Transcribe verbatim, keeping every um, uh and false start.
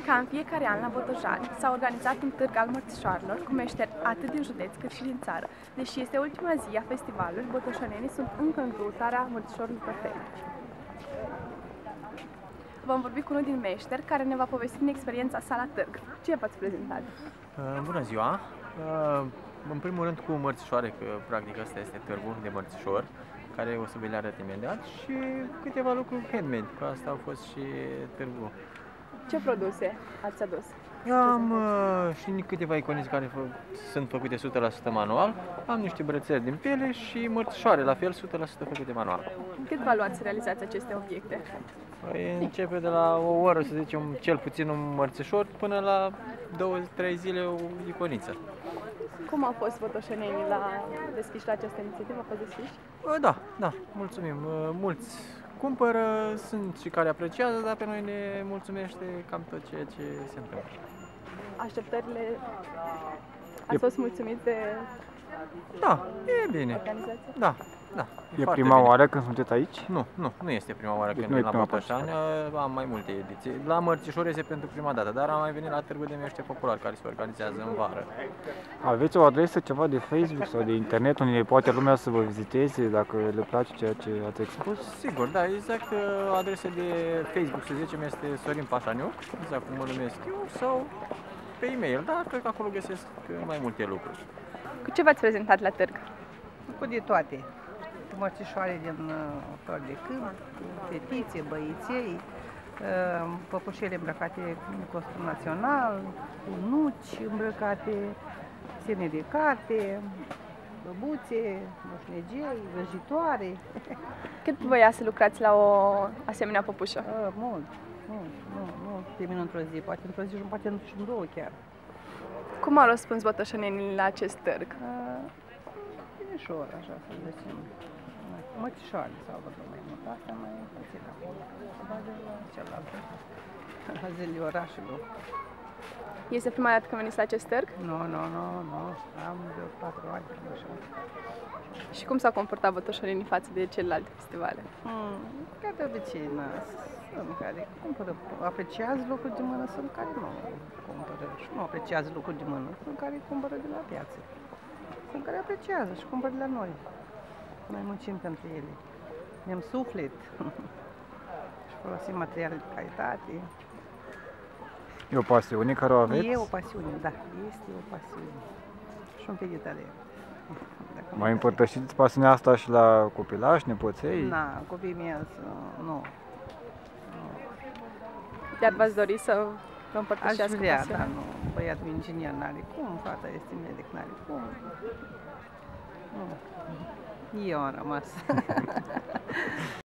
Ca în fiecare an la Botoșani s-a organizat un târg al mărțișoarelor cu meșteri atât din județ cât și din țară. Deși este ultima zi a festivalului, botoșanenii sunt încă în căutarea mărțișorului perfect. Vom vorbi cu unul din meșteri care ne va povesti din experiența sa la târg. Ce v-ați prezentat? Bună ziua! În primul rând cu mărțișoare, că practic asta este târgul de mărțișor, care o să vi le arăt imediat, și câteva lucruri handmade, că asta a fost și târgul. Ce produse ați adus? Eu am uh, și câteva iconițe care sunt făcute o sută la sută manual, am niște brățări din piele și mărțișoare, la fel o sută la sută făcute manual. Cât vă luați să realizați aceste obiecte? Păi începe de la o oră, să zicem, cel puțin un mărțișor, până la două trei zile o iconiță. Cum au fost botoșenenii la deschiși la această inițiativă? Au fost deschiși? Da, da, mulțumim. Mulți cumpără, sunt și care apreciază, dar pe noi ne mulțumește cam tot ceea ce se întâmplă. Așteptările... Ați fost mulțumiți de... Da, e bine. Organizație? Da, da. E, e prima bine. oară când sunteți aici? Nu, nu, nu este prima oară deci când vin la Botoșani, am mai multe ediții. La mărțișor este pentru prima dată, dar am mai venit la târgul de meșteri popular care se organizează în vară. Aveți o adresă, ceva de Facebook sau de internet unde poate lumea să vă viziteze dacă le place ceea ce ați expus? Sigur, da, exact. Adresa de Facebook, să zicem, este Sorin Pașaniuc, exact cum mă numesc eu, sau pe e-mail, da, cred că acolo găsesc mai multe lucruri. Cu ce v-ați prezentat la târg? Cu de toate. Cu mărțișoare din uh, flori de câmp, cu fetițe, băieței, uh, păpușele îmbrăcate în costum național, cu nuci îmbrăcate, semne de carte, băbuțe, moșnegei, vrăjitoare. Cât voia să lucrați la o asemenea păpușă? Uh, mult, mult, nu, nu termin într-o zi, poate într-o zi și poate și în două chiar. Cum au răspuns botoșenenii la acest târg? Uh, Binișor, așa să zicem. Mărțișoare sau văd mai mult. Asta mai puțin acolo. Bagă la cealaltă. La zilele orașelor. Este prima dată când veniți la acest târg? Nu, nu, nu, nu. Am de patru ani, așa. Și cum s-au comportat botoșenenii față de celelalte festivale? Hmm, ca de obicei, na, sunt care cumpără, apreciază lucruri de mână, sunt care nu cumpără și nu apreciază lucruri de mână, sunt care cumpără de la piață. Sunt care apreciază și cumpără de la noi. Noi muncim pentru ele. Ne-am suflet și folosim materiale de calitate. E o pasiune care o aveți? E o pasiune, da, este o pasiune. Și un pic de talent. Mai împărtășiți pasiunea asta și la copilași, nepoței? Na, copiii mei, nu. Iar v-ați dori să vă Aș împărtășească vrea, pasiunea? dar nu. Băiatul inginer n-are cum, fata este medic n-are cum. Nu. Eu am rămas.